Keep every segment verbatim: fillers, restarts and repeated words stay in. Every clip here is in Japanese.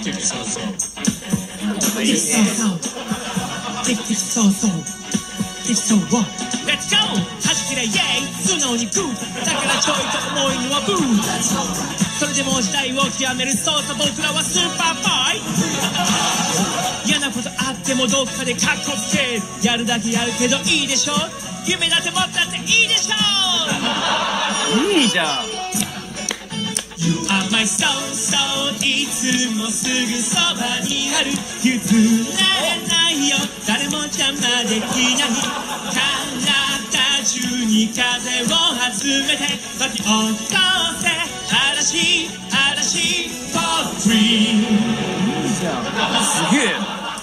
てるそうそう。 できてるそうそう。できてるそうそう。できそう。レッツゴー。はじきれイェイ。素直にグー。だからちょいと重いのはブー。それでも時代を極める操作、僕らはスーパーボーイ。嫌なことあってもどっかでカッコつける。やるだけやるけどいいでしょ。夢だって持ったっていいでしょ。 いいじゃん。 You are my soul, soul いつもすぐそばにある。譲られないよ、誰も邪魔できない。体中に風を集めて巻き起こせ。嵐、嵐、for free。 いいじゃん。すげえ。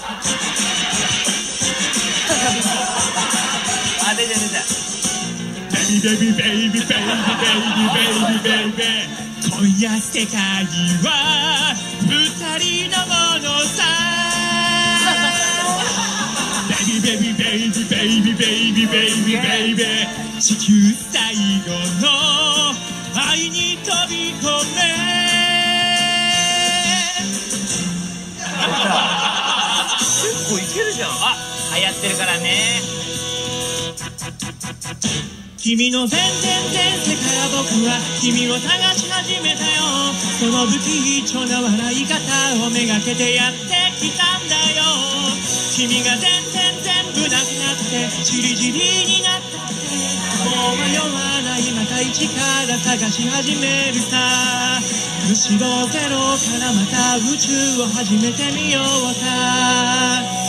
あ、出て出て。 ベイビーベイビーベイビーベイビーベイビーベイビーベイビー。今夜世界は二人のものさ。ベイビーベイビーベイビーベイビーベイビーベイビーベイビー。地球最後の愛に飛び込め。 結構いけるじゃん。あ、流行ってるからね。 君の全然全世界は僕は君を探し始めたよ。その不器用な笑い方をめがけてやってきたんだよ。君が全然全部なくなってチリチリになったって、もう迷わない、また一から探し始めるさ。むしろゼロからまた宇宙を始めてみようか。